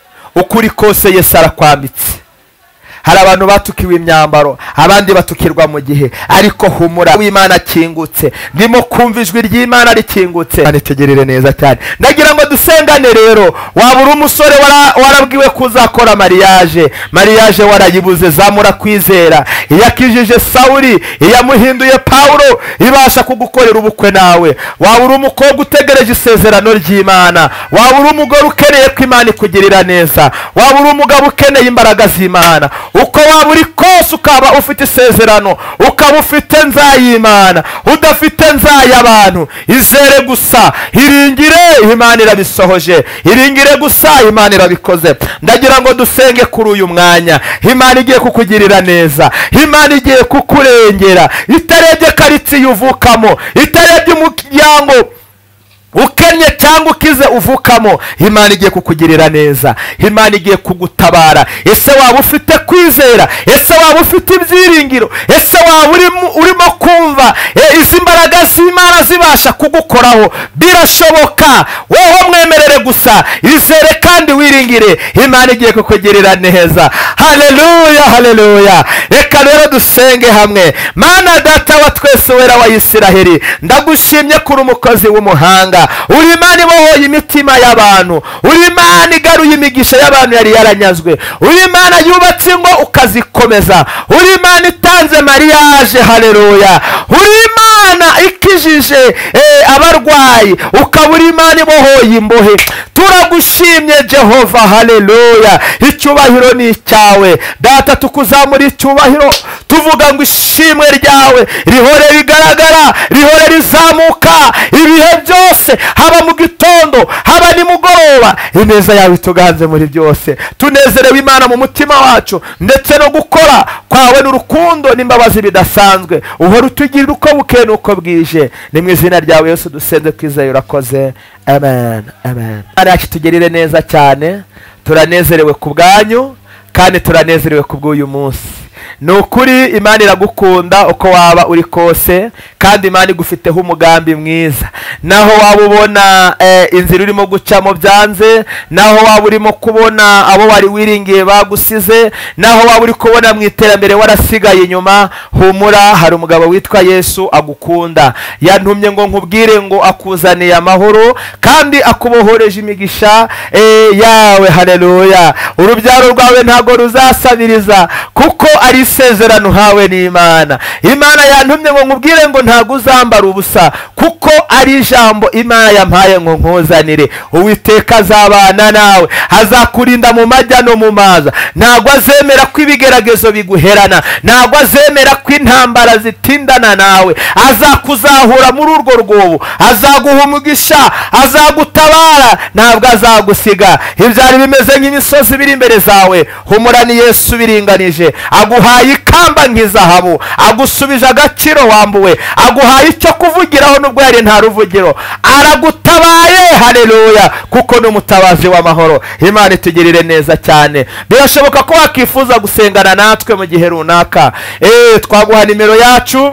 ukuri kose Yesu arakwambitse. Hari abantu batukiwe imyambaro, abandi batukirwa mu gihe, ariko humura w'Imana akingutse. Ndimo kumva ijwi ry'Imana rikingutse. Anitegerere neza cyane. Ndagira ngo dusengane rero. Waba uri umusore warabwiwe kuzakora mariage, mariage warayibuze, zamura kwizera. Iyakijije Sawuli, iyamuhinduye Paulo, ibasha kugukorera ubukwe nawe. Waba uri umukobwa utegereje isezerano ry'Imana, waba uri umugore ukeneye ko Imana ikugirira neza, waba uri umugabo ukeneye imbaraga z'Imana, uko waba uri kose ukaba ufite isezerano, ukaba ufite nzayimana, udafite nzay'abantu, izere gusa, iringire Imana irabisohoje, iringire gusa Imana irabikoze. Ndagira ngo dusenge kuri uyu mwanya. Imana igiye kukugirira neza, Imana igiye kukurengera, itarebye karitsiye uvukamo, itarebye umuryango ukennye cyangwa ukize uvukamo. Imana igiye kukugirira neza, Imana igiye kugutabara. Ese waba ufite kwizera? Ese waba ufite ibyiringiro? Ese waba urimo kumva izi mbaraga z'Imana zibasha kugukoraho? Birashoboka. Wowe mwemerere gusa, izere kandi wiringire, Imana igiye kukugirira neza. Haleluya, haleluya. Reka rero dusenge hamwe. Mana Data wa twese wera wa Isiraheli, ndagushimye kuri umukozi w'umuhanga. Uri Imana ibohoye imitima y'abantu, uri Imana igaruye imigisha y'abantu yari yaranyazwe, uri Imana yubatse ingo ukazikomeza, uri Imana itanze mariage. Haleluya. Uri Imana ikijije eh, abarwayi, ukaba uri Imana ibohoye imbohe. Turagushimye Jehova. Haleluya. Icyubahiro ni icyawe Data, tukuzamura icyubahiro, tuvuga ngo ishimwe ryawe rihore rigaragara, rihore rizamuka ibihe byose, haba mu gitondo, haba nimugoroba. Ineza yawe ituganze muri byose. Tunezerewe Imana mu mutima wacu, ndetse no gukora kwawe n'urukundo n'imbabazi bidasanzwe. Uhora utugirira uko bukeye n'uko bwije. Ni mu izina ryawe Yesu dusenze, kwizeye urakoze. Amen, amen. Imana yacu itugirire neza cyane. Turanezerewe ku bwanyu kandi turanezerewe ku bw'uyu munsi. Ni ukuri Imana iragukunda uko waba uri kose, kandi Imana igufiteho umugambi mwiza. Naho waba ubona eh, inzira urimo gucamo byanze, naho waba urimo kubona abo wari wiringiye bagusize, naho waba uri kubona mu iterambere warasigaye inyuma, humura, hari umugabo witwa Yesu agukunda. Yantumye ngo nkubwire ngo akuzaniye amahoro kandi akubohoreje imigisha eh, yawe. Haleluya. Urubyaro rwawe ntago ruzasabiriza, kuko ari isezerano hawe n'Imana. Imana yantumye ngo nkubwire ngo ntago uzambara ubusa, kuko ari ijambo Imana yampaye ngo nkuzanire. Uwiteka azabana nawe, azakurinda mu majya no mu maza. Ntago azemera ko ibigeragezo biguherana, ntago azemera ko intambara zitindana nawe. Azakuzahura muri urwo rwobo, azaguha umugisha, azagutabara, ntabwo azagusiga. Ibyari bimeze nk'imisozi biri imbere zawe, humura ni Yesu biringanije. Aguhaye ikamba nk'izahabu, agusubije agaciro wambuwe, aguhaye icyo kuvugiraho nubwo yari nta ruvugiro. Aragutabaye. Haleluya. Kuko ni umutabazi w'amahoro. Imana itugirire neza cyane. Birashoboka ko wakifuza gusengana natwe mu gihe runaka. Eh, twaguha nimero yacu.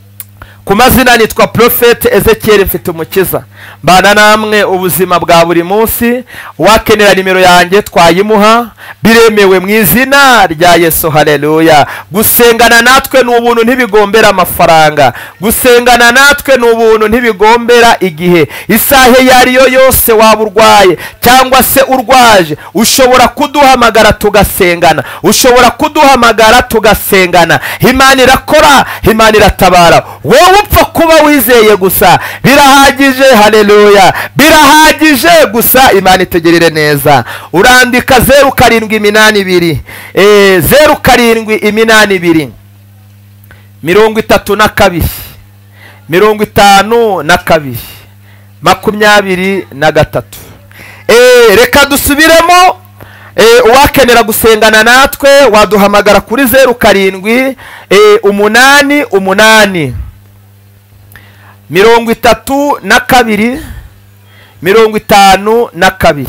Ku mazina nitwa Prophet Ezekiel Mfitumukiza. Mbana namwe ubuzima bwa buri munsi. Wakenera nimero yanjye twayimuha, biremewe mu izina rya Yesu. Haleluya. Gusengana natwe ni ubuntu, ntibigombera amafaranga. Gusengana natwe ni ubuntu, ntibigombera igihe. Isaha yariyo yose waba urwaye cyangwa se urwaje, ushobora kuduhamagara tugasengana, ushobora kuduhamagara tugasengana. Imana irakora, Imana iratabara. Wowe upfa kuba wizeye gusa birahagije. Haleluya. Birahagije gusa. Imana itegerere neza. Urandika zeru karindwi iminani ibiri eh zeru karindwi iminani ibiri mirongo itatu na kabiri mirongo itanu na kabiri makumyabiri na gatatu. Eh reka dusubiremo. Eh uwakenera gusengana natwe waduhamagara kuri zeru karindwi eh umunani umunani mirongo itatu na kabiri mirongo itanu na kabiri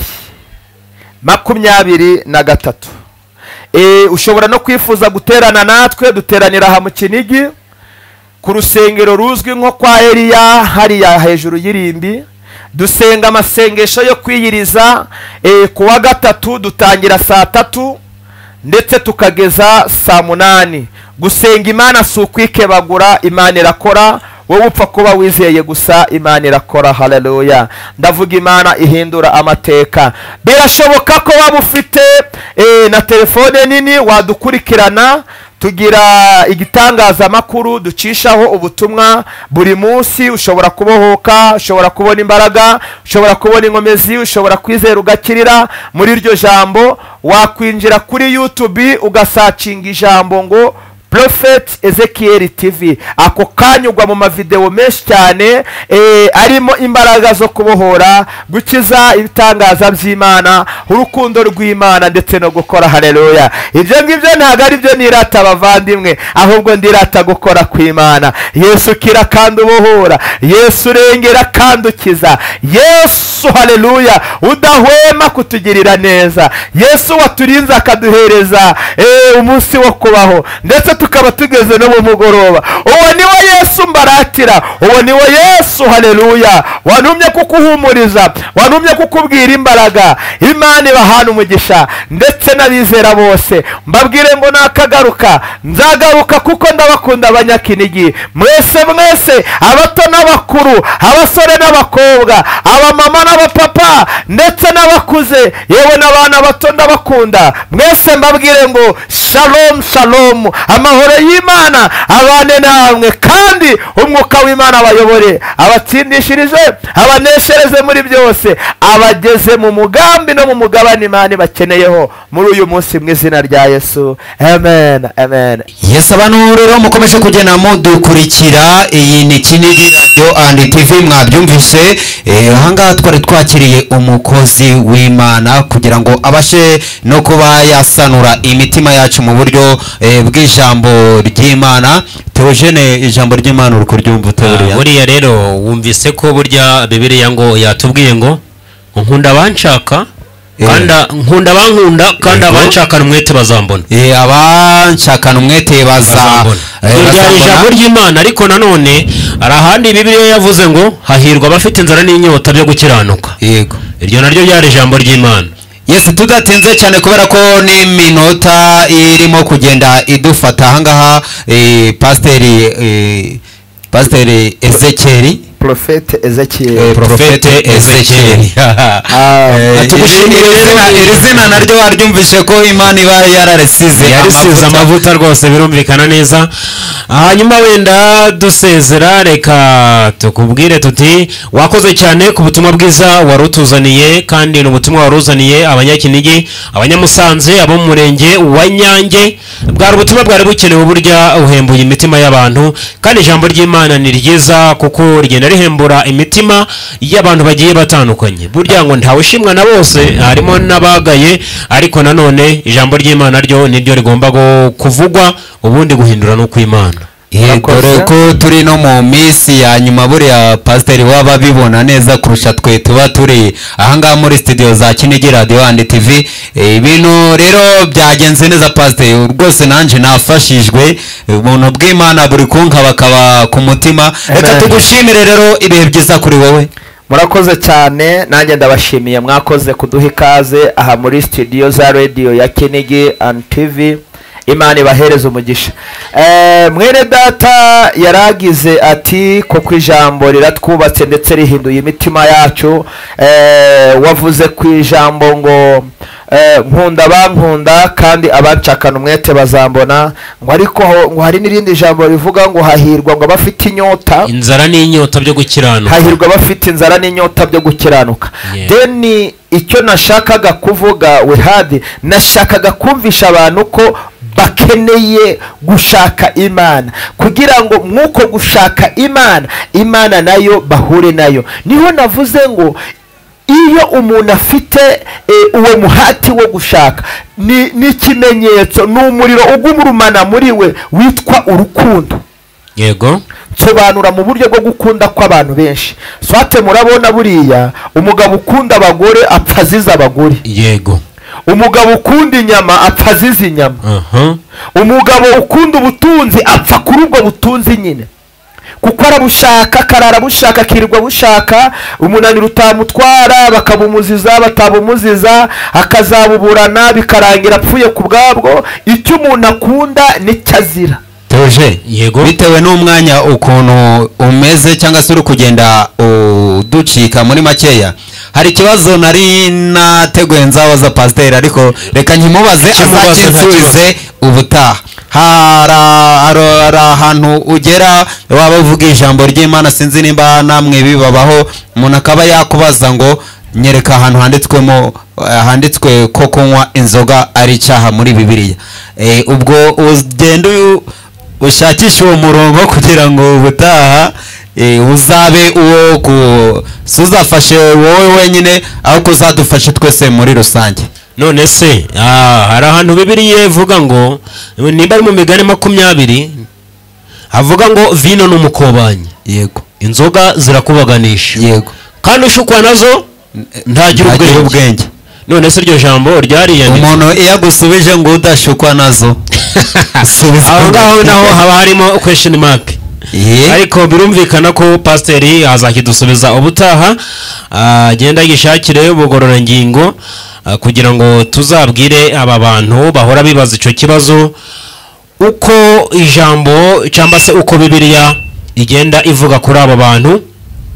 makumyabiri na gatatu. Eh ushobora no kwifuza guterana natwe, duteranira aha mu Kinigi ku rusengero ruzwi nko kwa Eliya hariya hejuru y'irimbi. dusenga amasengesho yo kwiyiriza eh, ku wa gatatu dutangira saa tatu ndetse tukageza saa munani. Gusenga Imana si ukwikebagura, Imana irakora, wowe upfa kuba wizeye gusa, Imana irakora. Haleluya. Ndavuga Imana ihindura amateka. Birashoboka ko waba ufite eh, na telefone nini wadukurikirana. Tugira igitangazamakuru ducishaho ubutumwa buri munsi. Ushobora kubohoka, ushobora kubona imbaraga, ushobora kubona inkomezi, ushobora kwizera ugakirira muri iryo jambo. Wakwinjira kuri YouTube ugasacinga ijambo ngo Prophet Ezekiel T V. Ako kanyugwa mu mavideo menshi cyane eh, arimo imbaraga zo kubohora, gukiza, ibitangaza by'Imana, urukundo rw'Imana ndetse no gukora. Haleluya. Ibyo ngibyo ntago ari byo nirata abavandimwe, ahubwo ndirata gukora kw'Imana. Yesu kira kandi ubohora, Yesu rengera kandi ukiza, Yesu haleluya udahwema kutugirira neza, Yesu waturinze akaduhereza eh, umunsi wo kubaho, ndetse tukaba tugeze no mu mugoroba. Uwo ni we Yesu mbaratira, uwo ni we Yesu haleluya wantumye kukuhumuriza, wantumye kukubwira imbaraga. Imana ibahana umugisha ndetse n'abizera bose. Mbabwire ngo nakagaruka nzagaruka kuko ndabakunda abanyakinigi mwese mwese, abato n'abakuru, abasore n'abakobwa, abamama n'abapapa ndetse n'abakuze, yewe n'abana bato ndabakunda mwese. Mbabwire ngo shalom shalom, amahoro y'Imana abane namwe, kandi umwuka w'Imana abayobore, abatsindishirize, abaneshereze muri byose, abageze mu mugambi no mu mugabane Imana bakeneyeho muri uyu munsi mu izina rya Yesu. Amen amen. Yes, abantu rero mukomeje kugenda mudukurikira, iyi ni Kinigi Radio and T V. Mwabyumvise eh, ahangaha twari twakiriye umukozi w'Imana kugira ngo abashe no kuba yasanura imitima yacu mu buryo eh, bw'ijambo ry'Imana. Theogene, ijambo ry'Imana uri kuryumva utaburiya? Buriya rero wumvise ko burya Bibiliya ngo yatubwiye ngo nkunda abanshaka kandi nkunda bankunda kandi abanshakana umwete bazambona. Eh, abanshakana umwete bazambona. Iryo ijambo ry'Imana. Ariko nanone arahandi Bibiliya yavuze ngo hahirwa abafite inzara n'inyota byo gukiranuka. Yego, iryo naryo ryari ijambo ry'Imana. Yes, tudatinze cyane kubera ko ni minota irimo kugenda idufata ahangaha. eh, Pasiteri eh, Pasiteri Ezekiel, Prophet Ezekiel, eh, Prophet Ezekiel. Tugushimire iri zina naryo waryumvishe ko Imana iba yararisize yarisize amavuta rwose, birumvikana neza. Hanyuma wenda dusezera, reka tukubwire tuti wakoze cyane ku butumwa bwiza warutuzaniye, kandi n'ubutumwa waruzaniye abanyakinigi, abanyamusanze, abo mu murenge wa Nyange. Bwari ubutumwa bwari bukenewe, burya uhembuye imitima y'abantu, kandi ijambo ry'Imana ni ryiza kuko rigenda rihembura imitima y'abantu bagiye batandukanye. Burya ngo ntawe ushimwa na bose, harimo n'abagaye, ariko nanone ijambo ry'Imana ryo niryo rigomba kuvugwa, ubundi guhindura no kw'Imana. Dore ko turi no mu minsi ya nyuma, buriya Pasiteri waba bibona neza kurusha twe tuba turi ahangaha muri studio za Kinigi Radio and T V. Ibintu rero byagenze neza Pasiteri, rwose nanje nafashijwe, ubuntu bw'Imana buri kunka bakaba ku mutima. Reka tugushimire rero, ibihe byiza kuri wowe. Murakoze cyane, nanjye ndabashimiye, mwakoze kuduha ikaze aha muri studio za radio ya Kinigi and T V. Imana ibahereze umugisha. Eh, mwene data yaragize ati ko kwijambo riratwubatse ndetse rihinduye imitima yacu. Eh, wavuze kwijambo ngo eh, nkunda bankunda kandi abanshakana umwete bazambona. Ngo ariko ngo hari n'irindi jambo rivuga ngo hahirwa ngo abafite inyota, inzara n'inyota byo gukiranuka. Hahirwa abafite inzara n'inyota byo gukiranuka. Yeah. Then icyo nashakaga kuvuga we hadi, nashakaga kumvisha abantu ko bakeneye gushaka Imana, kugira ngo mwuko gushaka Imana, Imana nayo bahure nayo. Niho navuze ngo iyo umuntu afite e, uwo muhati wo gushaka, ni n'ikimenyetso, n'umuriro ugumurumana muri we witwa urukundo. Yego, nsobanura mu buryo bwo gukunda kw'abantu benshi. Swate murabona buriya umugabo ukunda abagore apfa aziza abagore. Yego, umugabo ukunda inyama apfa aziza inyama. uh-huh. Umugabo ukunda ubutunzi apfa kuri ubwo butunzi nyine. kuko arabushaka akarara bushaka akirirwa bushaka, umunaniro utamutwara bakabumuziza batabumuziza akazabuburana bikarangira apfuye ku bwabwo. Icyo umuntu akunda nicyo azira. Teoje, yego, bitewe n'umwanya ukuntu umeze cyangwa se uri kugenda uducika muri makeya, hari ikibazo nari nateguye nzabaza pasiteri, ariko reka nkimubaze azakisubize ubutaha. Hari ahantu ugera waba uvuga ijambo ry'Imana, sinzi nimba namwe bibabaho, umuntu akaba yakubaza ngo nyereka ahantu handitswemo handitswe ko kunywa inzoga ari icyaha muri Bibiliya. E, ubwo ugenda ushakisha uwo murongo kugira ngo ubutaha e, uzabe uwo kuzafashe wowe wenyine, ahubwo uzadufashe twese muri rusange. None se hari ahantu Bibiliya ivuga ngo nimba ari mu Migani makumyabiri havuga ngo vino n'umukobanyi, yego, inzoga zirakubaganisha, yego, kandi ushukwa nazo ntagira ubwenge. None se iryo jambo ryariyanditse, umuntu iyo agusubije ngo udashukwa nazo aho ngaho naho haba harimo question mark. Ariko birumvikana ko pasiteri azakidusubiza ubutaha, agenda yishakire ubugororangingo kugira ngo tuzabwire aba bantu bahora bibaza icyo kibazo, uko ijambo cyangwa se uko Bibiliya igenda ivuga kuri aba bantu,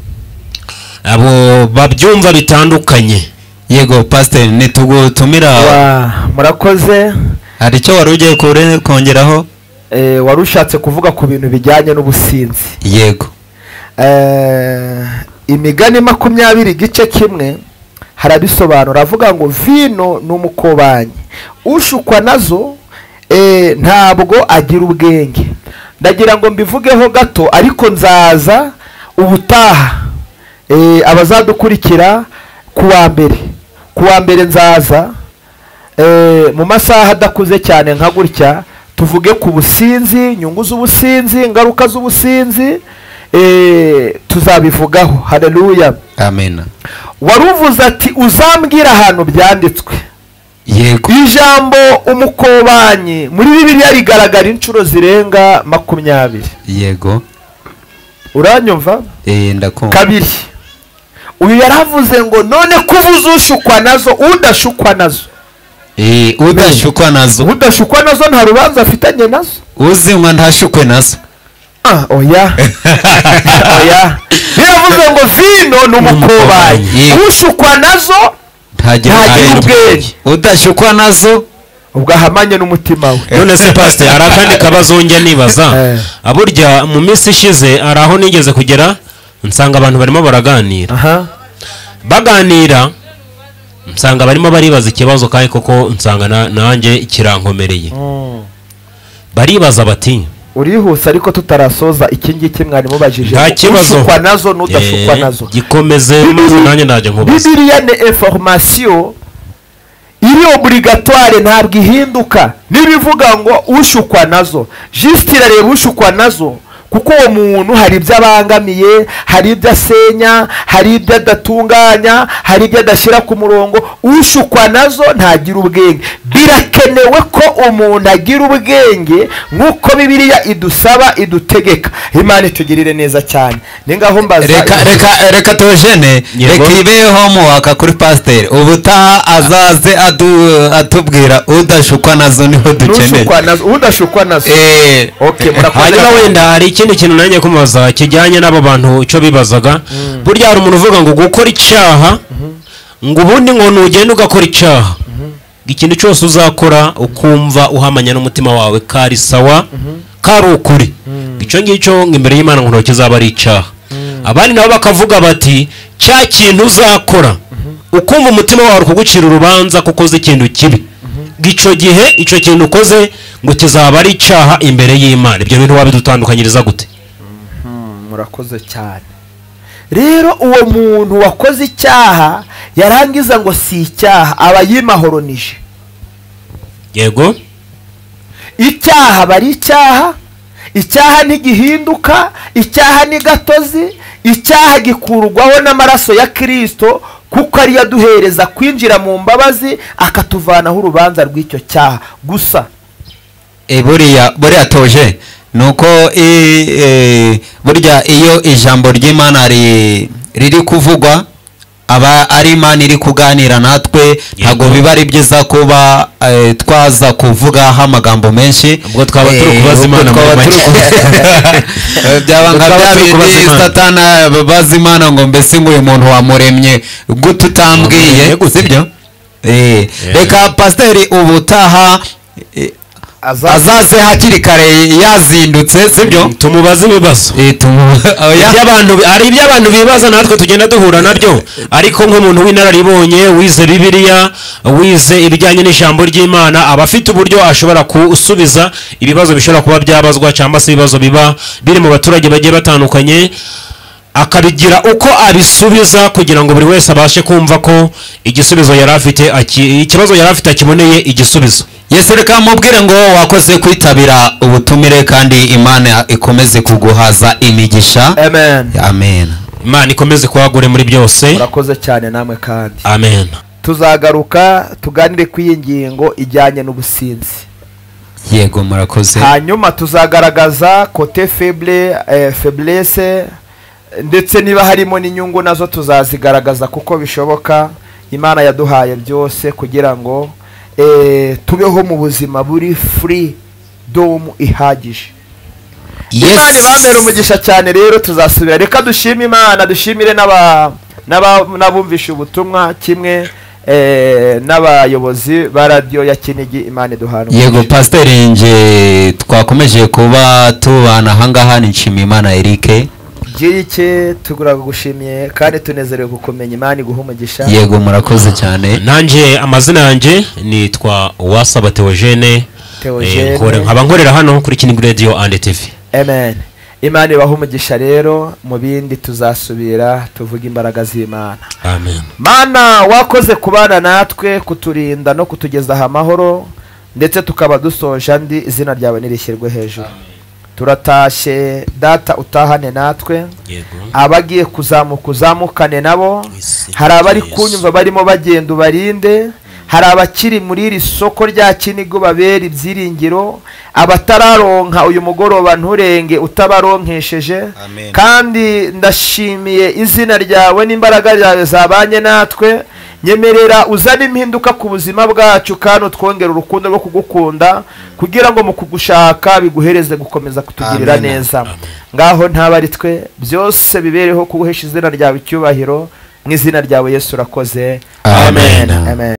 abo babyumva bitandukanye. Yego pasiteri, nitugutumira. Murakoze. Hari icyo wari ugiye kongeraho? Eh, wari ushatse kuvuga ku bintu bijyanye n'ubusinzi. Yego. Eh, Imigani makumyabiri igice kimwe harabisobanura, avuga ngo vino n'umukobanyi, ushukwa nazo eh, ntabwo agira ubwenge. Ndagira ngo mbivugeho gato, ariko nzaza ubutaha eh, abazadukurikira kuwa mbere kuwa mbere nzaza eh, mu masaha adakuze cyane nka gutya, tuvuge ku businzi, nyungu z'ubusinzi, ingaruka z'ubusinzi, eh, tuzabivugaho. Haleluya, amen. waruvuze ati uzambwira ahantu byanditswe. Yego. Ijambo umukobanyi muri Bibiliya rigaragara inshuro zirenga makumyabiri. Yego. Uranyumva? Eh, ndakumva. Kabiri, uyu yaravuze ngo none kuvuza ushukwa nazo udashukwa nazo. Eh, udashukwa nazo. Udashukwa nazo nta rubanza afitanye nazo. Uzinywa ntashukwe nazo. Ah, oya. Oya. Biravuze ngo vino n'umukobanyi, ushukwa nazo ntagira ubwenge, udashukwa nazo ubwo ahamanye n'umutima we. None se pasiteri, hari akandi kabazo njya nibaza, aburya mu minsi ishize hari aho nigeze kugera nsanga abantu barimo baraganira. Aha. Baganira nsanga barimo baribaza ikibazo, kandi koko nsanga nanjye kirankomereye. Baribaza bati, urihuse ariko tutarasoza iki ngiki mwari mubajije, nta kibazo, ushukwa nazo n'udashukwa nazo. Gikomeze maze nanjye najye nkubaza. Bibiliya ni information iri obligatoire, ntabwo ihinduka. Nibivuga ngo ushukwa nazo, juste irareba ushukwa nazo, kuko uwo muntu hari ibyo abangamiye, hari ibyo asenya, hari ibyo adatunganya, hari ibyo adashyira ku murongo. Ushukwa nazo ntagira ubwenge. Birakenewe ko umuntu agira ubwenge nk'uko Bibiliya idusaba, idutegeka. Imana itugirire neza cyane. Ningaho mbaza, reka reka reka Teogene, reka ibeho mu waka kuri pasiteri, ubutaha azaze atubwira udashukwa nazo niho dukeneye. Ushukwa nazo, udashukwa nazo. Eh, okay, murakoze. Hanyuma wenda hari ikindi kintu nanjye kumubaza kijyanye n'abo bantu icyo bibazaga. Burya hari umuntu uvuga ngo gukora icyaha, ngo ubundi ngo nugenda ugakora icyaha, ikintu cyose uzakora ukumva uhamanya n'umutima wawe kari sawa, kari ukuri, icyo ngicyo imbere y'Imana ngo ntoki zaba ari icyaha. Abandi nabo bakavuga bati cya kintu uzakora ukumva umutima wawe kugucira urubanza kuko uzi ikintu kibi, icyo gihe icyo kintu ukoze ngo kizaba ari icyaha imbere y'Imana. Ibyo bintu wabidutandukanyiriza gute? Murakoze cyane. Rero uwo muntu wakoze icyaha yarangiza ngo si icyaha, aba yimahoronije. Yego. Icyaha bari icyaha, icyaha ntigihinduka, icyaha ni gatozi, icyaha gikurwaho n'amaraso ya Kristo, kuko ari yaduhereza kwinjira mu mbabazi akatuvanaho urubanza rw'icyo cyaha gusa. E buriya buriya Toje, nuko i- eh, burya iyo ijambo ry'Imana ri- riri kuvugwa aba ari Imana iri kuganira natwe ntabwo biba ari byiza kuba eh, twaza kuvugaho amagambo menshi ubwo twaba turi Eh, kubaza ubwo Imana muri twaba turi make. ku- byaba nka Twaba bya turi kubaza bindi Imana. satana babaza Imana ngo mbese ngo uyu muntu wamuremye gute utambwiye Wamuremye gute? sibyo Eh, reka pasiteri ubutaha eh, azaze hakiri kare yazindutse sibyo tumubaze ibibazo Eh, tumu- oya. iby'abantu hari iby'abantu bibaza natwe tugenda duhura nabyo ariko nk'umuntu w'inararibonye wize bibiliya wize ibijyanye n'ijambo ry'Imana aba afite uburyo ashobora gusubiza ibibazo bishobora kuba byabazwa cyangwa se ibibazo biba biri mu baturage bagiye batandukanye akabigira uko abisubiza kugira ngo buri wese abashe kumva ko igisubizo yari afite aki- ikibazo yari afite akiboneye igisubizo. Yesu reka mubwire ngo wakoze kwitabira ubutumire kandi Imana ikomeze kuguhaza imigisha. amen. Amen. Imana ikomeze kuhagure muri byose. Murakoze cyane namwe kandi Amen. tuzagaruka tuganire ku iyi ngingo ijyanye n'ubusinzi, Yego murakoze. hanyuma tuzagaragaza kote faible eh, faiblesse ndetse niba harimo n'inyungu nazo tuzazigaragaza kuko bishoboka. Imana yaduhaye byose kugira ngo eh, tubeho mu buzima buri freedom ihagije. Imana ibamere umugisha cyane. Rero tuzasubira, reka dushime Imana, dushimire n'aba n'aba- n'abumvisha ubutumwa kimwe eh, n'abayobozi ba radiyo ya Kinigi. Imana iduhana Yego pasiteri nje twakomeje kuba tubana ahangaha ni Nshimiyimana Eric. Girike tugura gushimiye kandi tunezerewe kukumenya. Imana iguha umugisha. Yego murakoze cyane. Nanjye amazina yanjye nitwa Uwasaba Theogene. Theogene. Eh, nkore- nkaba nkorera hano kuri Kinigi Radio and T V. Amen. Imana ibaha umugisha. Rero mu bindi tuzasubira tuvuga imbaraga z'Imana. Amen. Mana wakoze kubana natwe, kuturinda no kutugezaho amahoro, ndetse tukaba dusoje andi. Izina ryawe nirishyirwe hejuru. Turatashye data, utahane natwe. Yego. Abagiye kuzamuka uzamukane nabo. Hari abari kunyumva barimo bagenda ubarinde. Hari abakiri muri iri soko rya Kinigo babera ibyiringiro. Abatararonka uyu mugoroba nturenge utabaronkesheje. Amen. Kandi ndashimiye izina ryawe n'imbaraga zawe zabanye natwe. Nyemerera uzane impinduka ku buzima bwacu kandi utwongera urukundo rwo kugukunda kugira ngo mu kugushaka biguhereze gukomeza kutugirira Amen. neza. Ngaho ntabari twe byose bibereho kuguhesha izina ryawe icyubahiro, mu izina ryawe Yesu urakoze. Amen. Amen.